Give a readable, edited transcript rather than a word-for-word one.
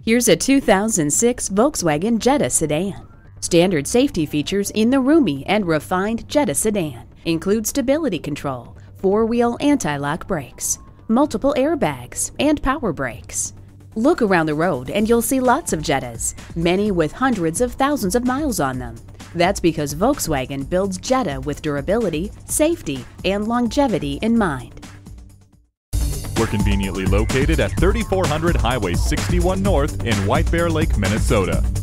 Here's a 2006 Volkswagen Jetta Sedan. Standard safety features in the roomy and refined Jetta Sedan include stability control, four-wheel anti-lock brakes, multiple airbags, and power brakes. Look around the road and you'll see lots of Jettas, many with hundreds of thousands of miles on them. That's because Volkswagen builds Jetta with durability, safety, and longevity in mind. We're conveniently located at 3400 Highway 61 North in White Bear Lake, Minnesota.